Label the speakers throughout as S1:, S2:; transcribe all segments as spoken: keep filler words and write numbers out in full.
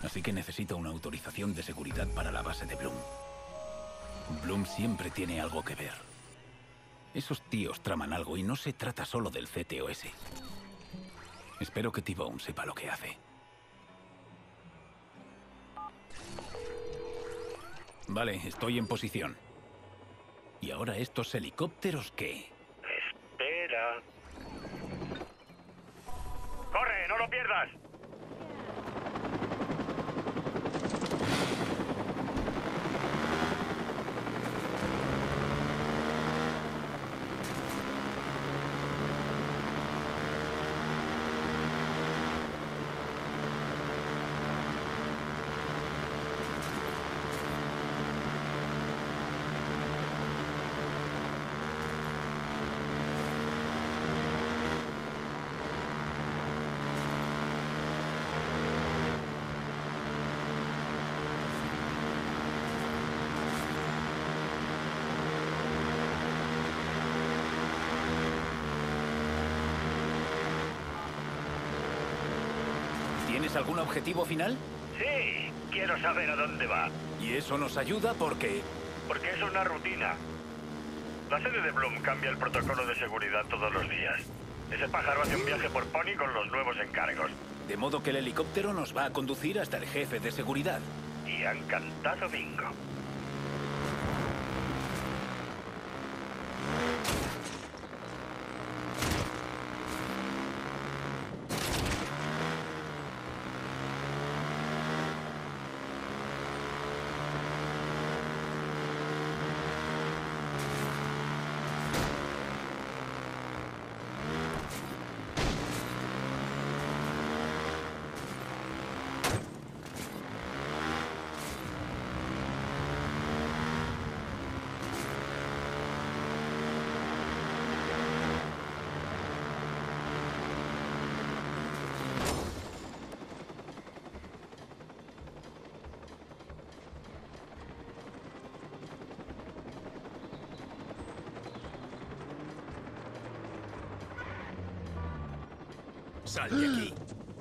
S1: Así que necesito una autorización de seguridad para la base de Bloom. Bloom siempre tiene algo que ver. Esos tíos traman algo y no se trata solo del C T O S. Espero que T-Bone sepa lo que hace. Vale, estoy en posición. ¿Y ahora estos helicópteros qué?
S2: Espera. ¡Corre, no lo pierdas!
S1: ¿Tienes algún objetivo final?
S2: Sí, quiero saber a dónde va.
S1: Y eso nos ayuda porque...
S2: Porque es una rutina. La sede de Bloom cambia el protocolo de seguridad todos los días. Ese pájaro hace un viaje por Pony con los nuevos encargos.
S1: De modo que el helicóptero nos va a conducir hasta el jefe de seguridad.
S2: Y han cantado bingo.
S1: ¡Sal de aquí!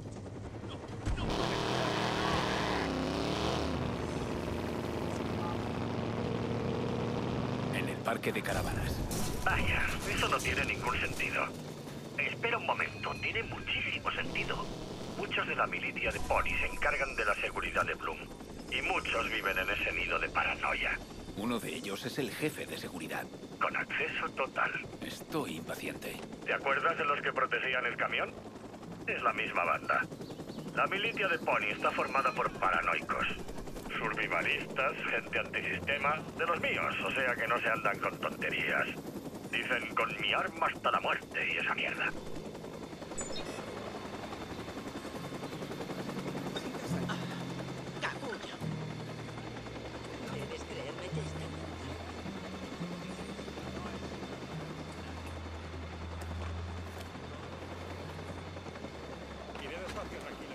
S1: En el parque de caravanas.
S2: Vaya, eso no tiene ningún sentido. Espera un momento, tiene muchísimo sentido. Muchos de la milicia de Pony se encargan de la seguridad de Bloom. Y muchos viven en ese nido de paranoia.
S1: Uno de ellos es el jefe de seguridad.
S2: Con acceso total.
S1: Estoy impaciente.
S2: ¿Te acuerdas de los que protegían el camión? Es la misma banda. La milicia de Pony está formada por paranoicos. Survivalistas, gente antisistema, de los míos, o sea que no se andan con tonterías. Dicen con mi arma hasta la muerte y esa mierda.
S3: ¡Capullo! Debes creerme que está...
S2: Iré despacio, tranquilo.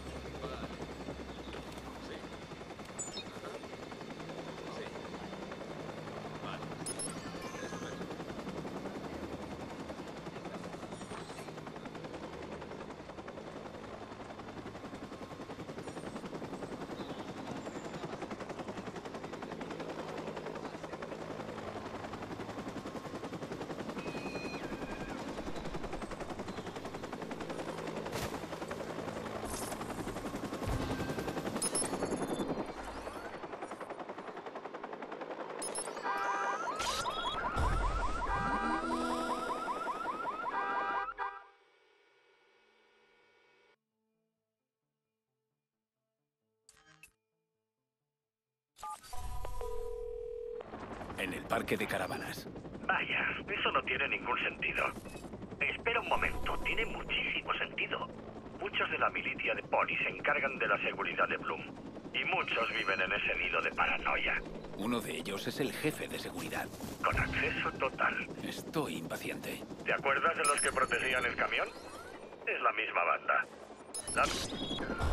S1: En el parque de caravanas.
S2: Vaya, eso no tiene ningún sentido. Espera un momento, tiene muchísimo sentido. Muchos de la milicia de Pony se encargan de la seguridad de Bloom. Y muchos viven en ese nido de paranoia.
S1: Uno de ellos es el jefe de seguridad.
S2: Con acceso total.
S1: Estoy impaciente.
S2: ¿Te acuerdas de los que protegían el camión? Es la misma banda. La...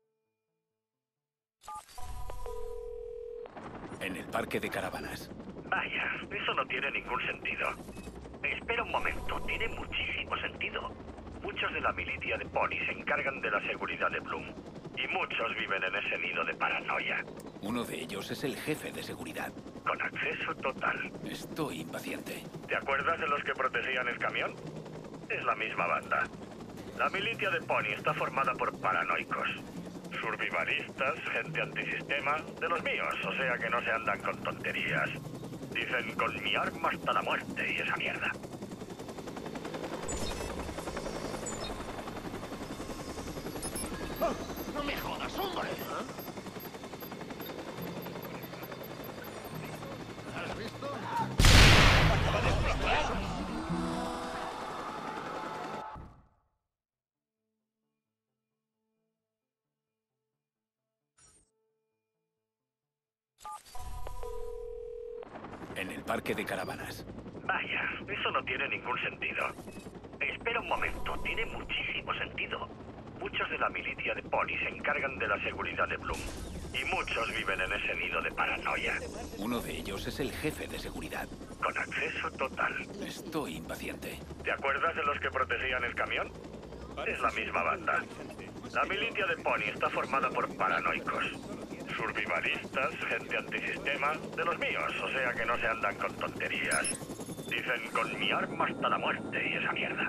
S1: En el parque de caravanas.
S2: Vaya, eso no tiene ningún sentido. Espera un momento, tiene muchísimo sentido. Muchos de la milicia de Pony se encargan de la seguridad de Bloom. Y muchos viven en ese nido de paranoia.
S1: Uno de ellos es el jefe de seguridad.
S2: Con acceso total.
S1: Estoy impaciente.
S2: ¿Te acuerdas de los que protegían el camión? Es la misma banda. La milicia de Pony está formada por paranoicos. Survivalistas, gente antisistema, de los míos, o sea que no se andan con tonterías. Dicen con mi arma hasta la muerte y esa mierda.
S3: ¡Oh! ¡No me jodas, hombre! ¿Has visto? Acaba de explotar.
S1: En el parque de caravanas.
S2: Vaya, eso no tiene ningún sentido. Espera un momento, tiene muchísimo sentido. Muchos de la milicia de Pony se encargan de la seguridad de Bloom. Y muchos viven en ese nido de paranoia.
S1: Uno de ellos es el jefe de seguridad.
S2: Con acceso total.
S1: Estoy impaciente.
S2: ¿Te acuerdas de los que protegían el camión? Es la misma banda. La milicia de Pony está formada por paranoicos. Survivalistas, gente antisistema, de los míos, o sea que no se andan con tonterías. Dicen con mi arma hasta la muerte y esa mierda.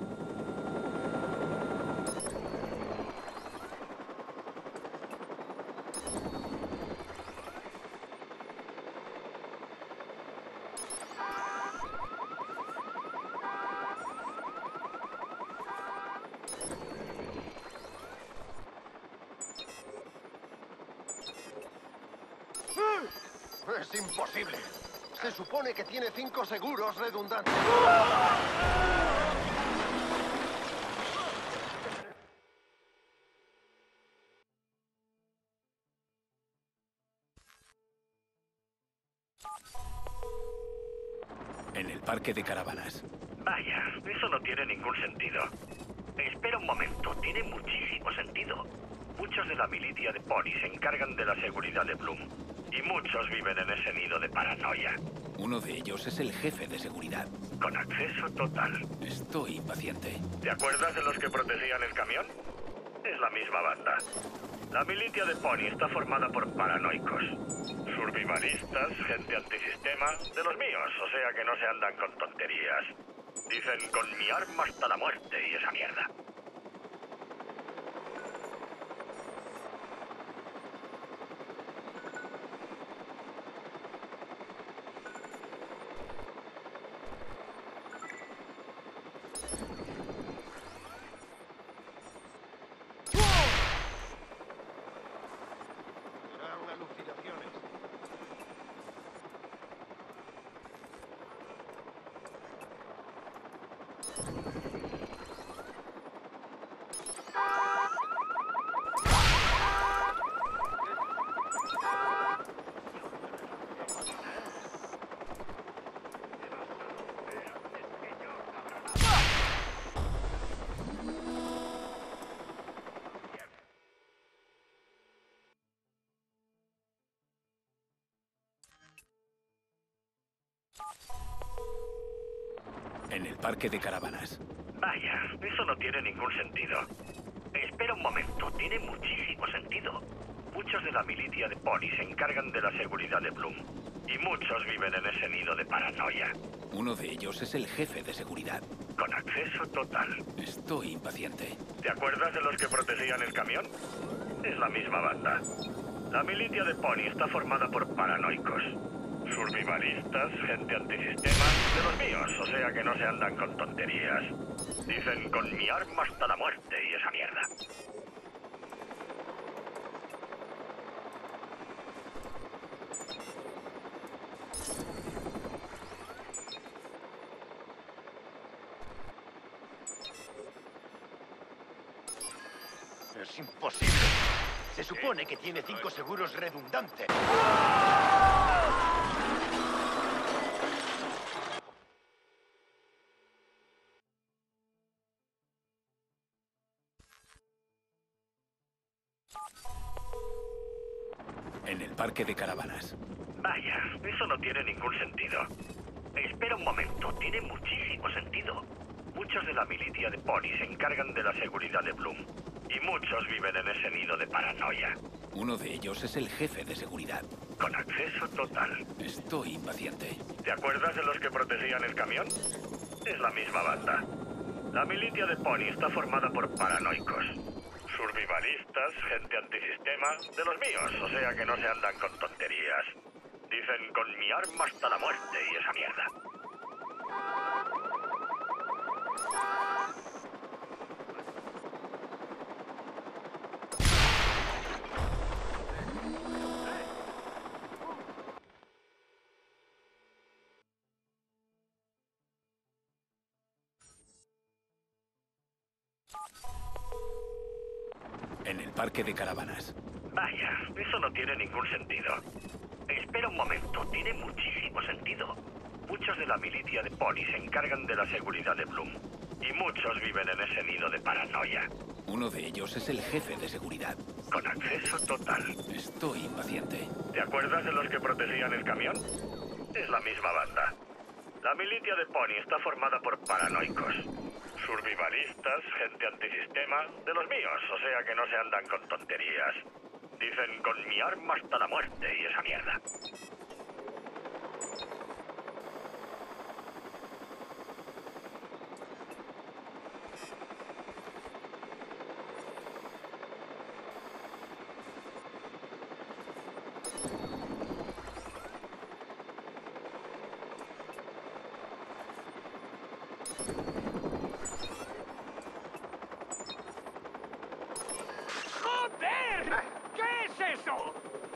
S3: ¡Es imposible! Se supone que tiene cinco seguros redundantes.
S1: En el parque de caravanas.
S2: Vaya, eso no tiene ningún sentido. Espera un momento, tiene muchísimo sentido. Muchos de la milicia de Pony se encargan de la seguridad de Bloom. Y muchos viven en ese nido de paranoia.
S1: Uno de ellos es el jefe de seguridad.
S2: Con acceso total.
S1: Estoy impaciente.
S2: ¿Te acuerdas de los que protegían el camión? Es la misma banda. La milicia de Pony está formada por paranoicos. Survivalistas, gente antisistema, de los míos, o sea que no se andan con tonterías. Dicen con mi arma hasta la muerte y esa mierda.
S3: Serán alucinaciones.
S1: En el parque de caravanas.
S2: Vaya, eso no tiene ningún sentido. Espera un momento, tiene muchísimo sentido. Muchos de la milicia de Pony se encargan de la seguridad de Bloom. Y muchos viven en ese nido de paranoia.
S1: Uno de ellos es el jefe de seguridad.
S2: Con acceso total.
S1: Estoy impaciente.
S2: ¿Te acuerdas de los que protegían el camión? Es la misma banda. La milicia de Pony está formada por paranoicos. Survivalistas, gente antisistema, de los míos, o sea que no se andan con tonterías. Dicen con mi arma hasta la muerte y esa mierda.
S3: Es imposible. Se supone que tiene cinco seguros redundantes.
S1: En el parque de caravanas.
S2: Vaya, eso no tiene ningún sentido. Espera un momento, tiene muchísimo sentido. Muchos de la milicia de Pony se encargan de la seguridad de Bloom. Y muchos viven en ese nido de paranoia.
S1: Uno de ellos es el jefe de seguridad.
S2: Con acceso total.
S1: Estoy impaciente.
S2: ¿Te acuerdas de los que protegían el camión? Es la misma banda. La milicia de Pony está formada por paranoicos. Survivalistas, gente antisistema, de los míos, o sea que no se andan con tonterías. Dicen con mi arma hasta la muerte y esa mierda.
S1: En el parque de caravanas.
S2: Vaya, eso no tiene ningún sentido. Espera un momento, tiene muchísimo sentido. Muchos de la milicia de Pony se encargan de la seguridad de Bloom. Y muchos viven en ese nido de paranoia.
S1: Uno de ellos es el jefe de seguridad.
S2: Con acceso total.
S1: Estoy impaciente.
S2: ¿Te acuerdas de los que protegían el camión? Es la misma banda. La milicia de Pony está formada por paranoicos. Survivalistas, gente antisistema, de los míos, o sea que no se andan con tonterías. Dicen con mi arma hasta la muerte y esa mierda.
S4: ¡Joder! ¿Qué es eso?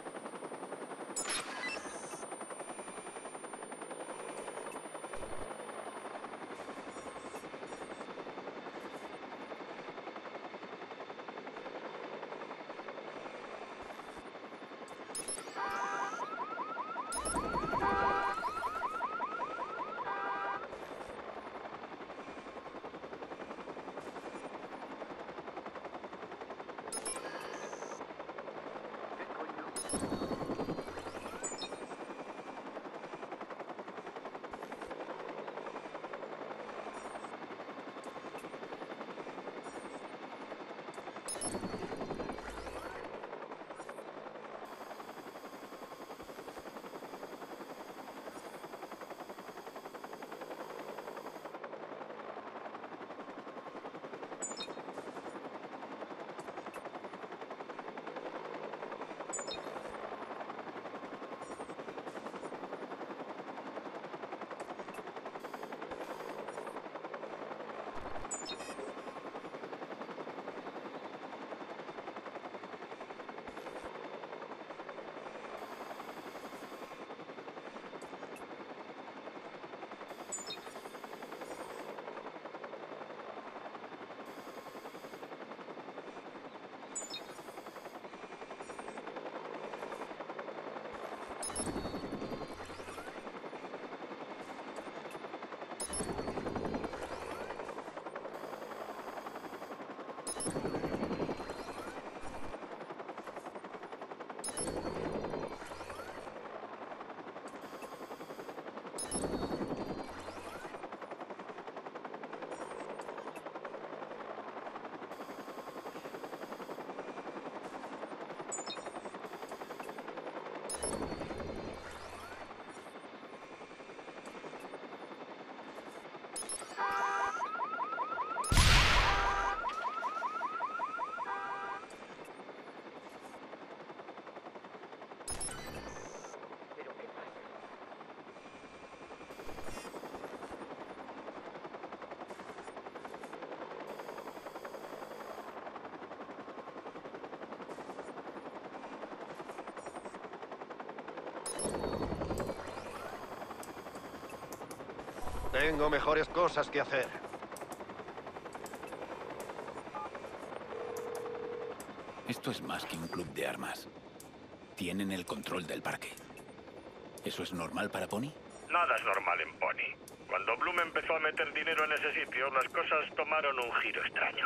S3: Tengo mejores cosas que hacer.
S1: Esto es más que un club de armas. Tienen el control del parque. ¿Eso es normal para Pony?
S2: Nada es normal en Pony. Cuando Bloom empezó a meter dinero en ese sitio, las cosas tomaron un giro extraño.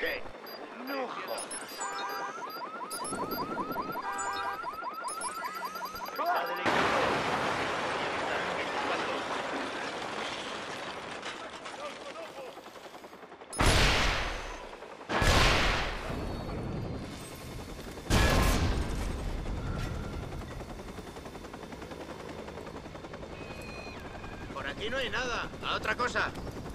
S3: ¿Qué? No jodas. Pesa del equipo.
S5: Por aquí no hay nada. A otra cosa.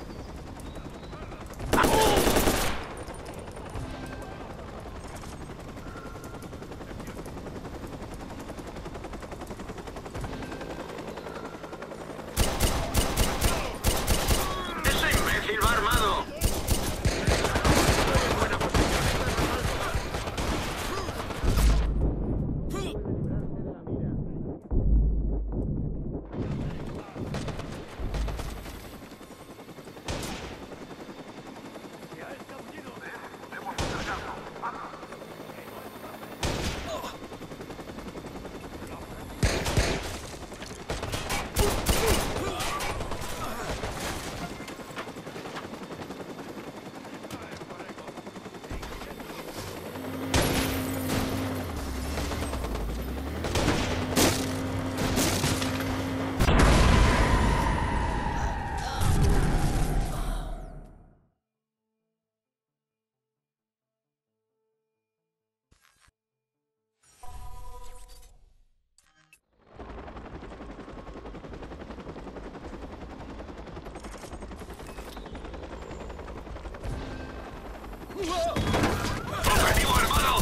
S4: ¡Objetivo armado!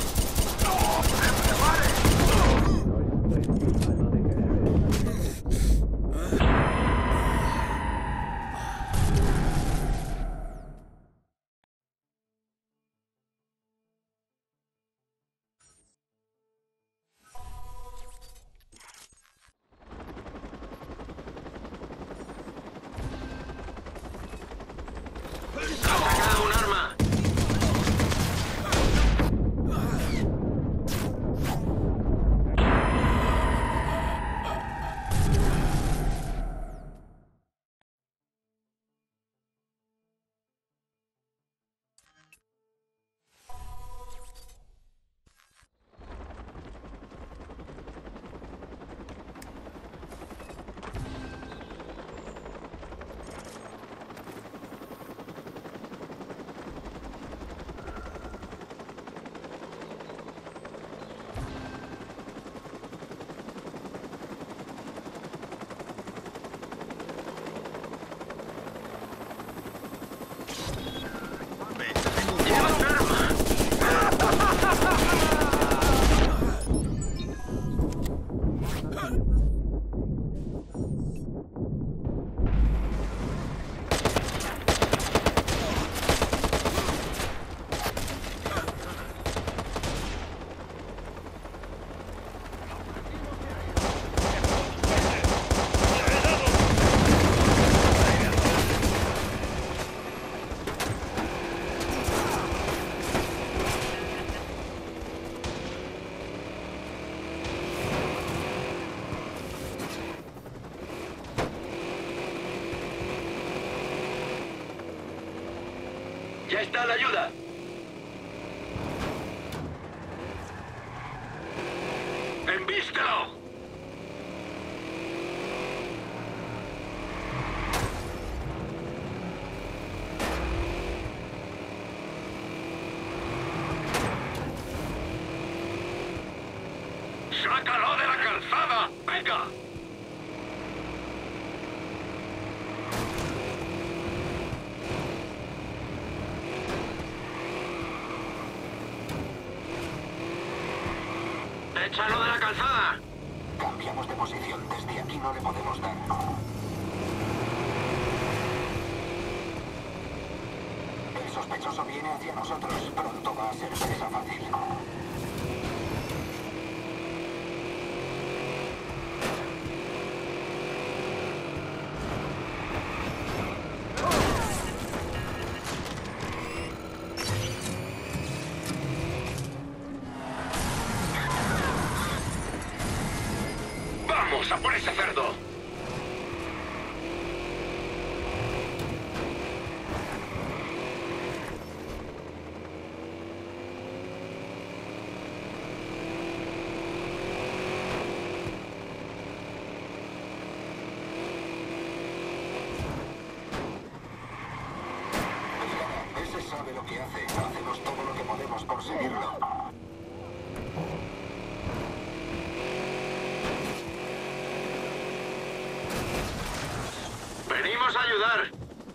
S4: ¡Ha sacado un arma! ¡Ya está la ayuda! ¡Envístelo! ¡Sácalo de la calzada! ¡Venga! ¡Échalo de la calzada!
S6: Cambiamos de posición. Desde aquí no le podemos dar. El sospechoso viene hacia nosotros. Pronto va a ser presa fácil.
S4: ¡Vamos a por ese cerdo!
S6: que hace. Hacemos todo lo que podemos por seguirlo.
S4: ¡Venimos a ayudar!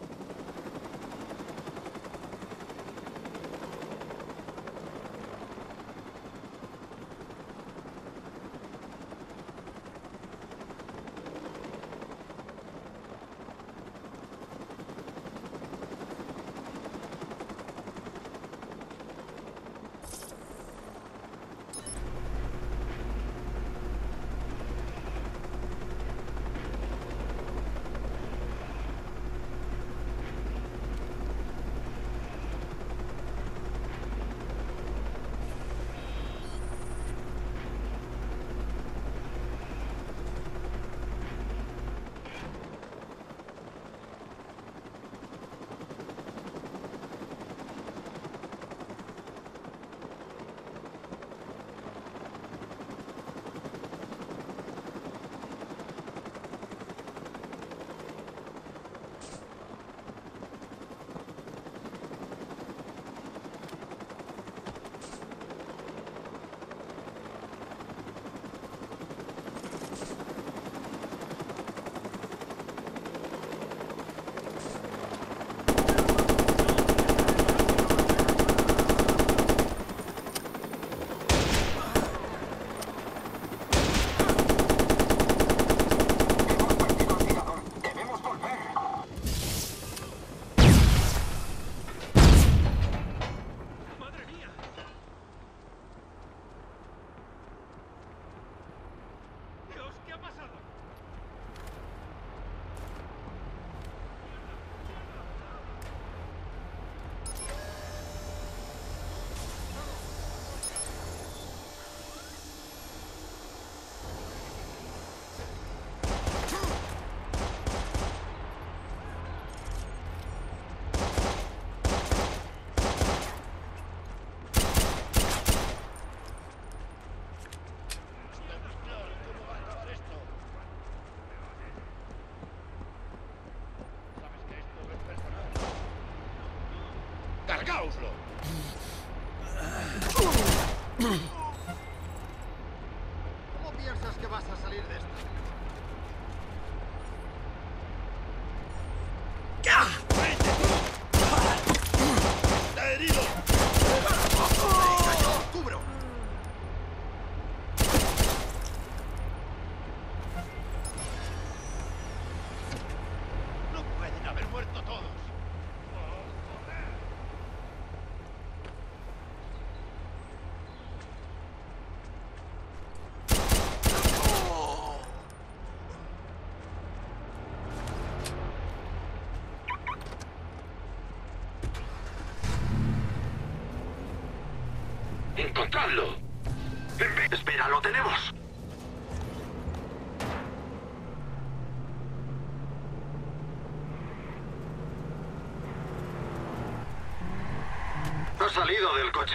S3: ¡Cargáoslo! ¿Cómo piensas que vas a salir de esto? ¡Está herido! ¡Venga, yo cubro! No pueden haber muerto todos.
S4: ¡Encontradlo! ¡Espera, lo tenemos! Ha salido del coche.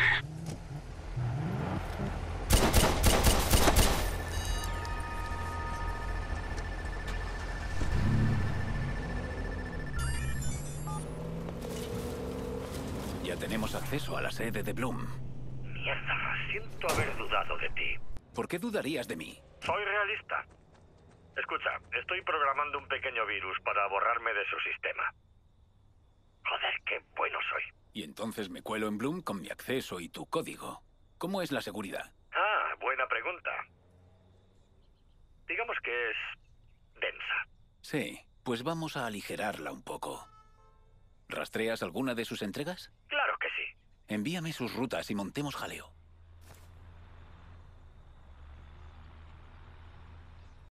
S1: Ya tenemos acceso a la sede de Bloom.
S2: Mierda, siento haber dudado de ti.
S1: ¿Por qué dudarías de mí?
S2: Soy realista. Escucha, estoy programando un pequeño virus para borrarme de su sistema. Joder, qué bueno soy.
S1: Y entonces me cuelo en Bloom con mi acceso y tu código. ¿Cómo es la seguridad?
S2: Ah, buena pregunta. Digamos que es densa.
S1: Sí, pues vamos a aligerarla un poco. ¿Rastreas alguna de sus entregas?
S2: Claro que sí.
S1: Envíame sus rutas y montemos jaleo.